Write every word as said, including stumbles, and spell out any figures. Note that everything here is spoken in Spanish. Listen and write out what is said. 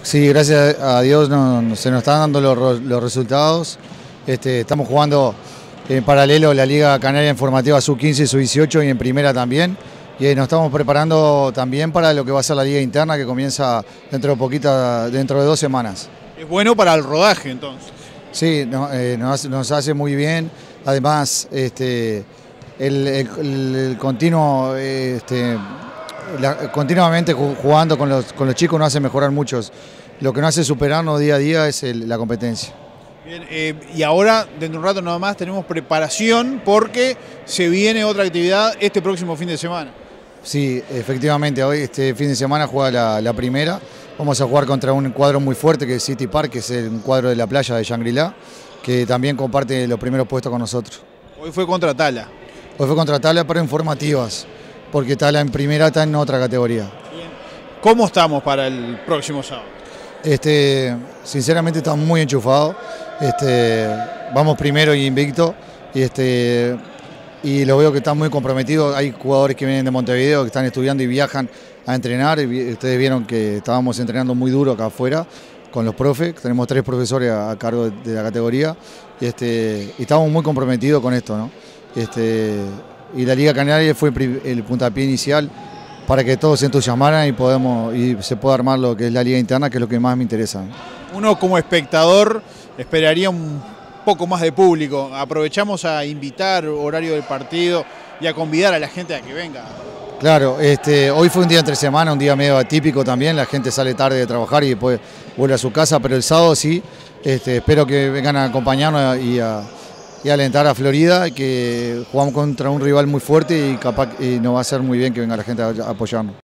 Sí, gracias a Dios no, no- se nos están dando los, los resultados. Este, estamos jugando en paralelo la Liga Canaria Informativa sub quince y sub dieciocho y en primera también. Y eh, nos estamos preparando también para lo que va a ser la Liga Interna que comienza dentro de poquita, dentro de dos semanas. Es bueno para el rodaje entonces. Sí, no, eh, nos, hace, nos hace muy bien. Además, este, el, el- el continuo, eh, este, la- continuamente ju- jugando con los, con los chicos nos hace mejorar muchos. Lo que nos hace superarnos día a día es el- la competencia. Bien, eh, y ahora, dentro de un rato nada más, tenemos preparación porque se viene otra actividad este próximo fin de semana. Sí, efectivamente, hoy este fin de semana juega la, la primera. Vamos a jugar contra un cuadro muy fuerte que es City Park, que es el- un cuadro de la playa de Shangri-La, que también comparte los primeros puestos con nosotros. Hoy fue contra Tala. Hoy fue contra Tala, pero informativas, porque Tala en primera está en otra categoría. ¿Cómo estamos para el próximo sábado? Este, sinceramente estamos muy enchufados. Este, vamos primero y invicto. Y, este, y lo veo que están muy comprometidos. Hay jugadores que vienen de Montevideo, que están estudiando y viajan a entrenar. Y vi- ustedes vieron que estábamos entrenando muy duro acá afuera con los profes. Tenemos tres profesores a, a cargo de, de la categoría. Y, este, y estamos muy comprometidos con esto, ¿no? Este, y la Liga Canaria fue el, pri- el puntapié inicial para que todos se entusiasmaran y, podemos, y se pueda armar lo que es la Liga Interna, que es lo que más me interesa. Uno como espectador esperaría un poco más de público. Aprovechamos a invitar horario del partido y a convidar a la gente a que venga. Claro, este, hoy fue un día entre semana, un día medio atípico también, la gente sale tarde de trabajar y después vuelve a su casa, pero el sábado sí, este, espero que vengan a acompañarnos y a, y a alentar a Florida, que jugamos contra un rival muy fuerte y capaz y nos va a hacer muy bien que venga la gente a a apoyarnos.